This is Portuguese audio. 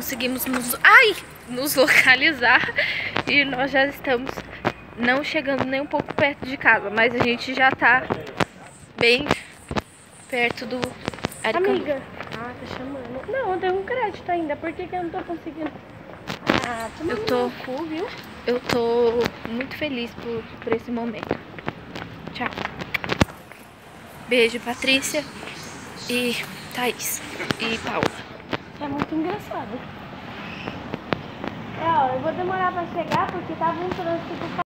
conseguimos nos localizar e nós já estamos não chegando nem um pouco perto de casa, mas a gente já tá bem perto do Aricanduva. Amiga, tá chamando. Não, eu tenho um crédito ainda, por que eu não tô conseguindo? Eu tô muito feliz por esse momento. Tchau. Beijo, Patrícia e Thaís e Paula. É muito engraçado. Ó, eu vou demorar pra chegar porque tava um trânsito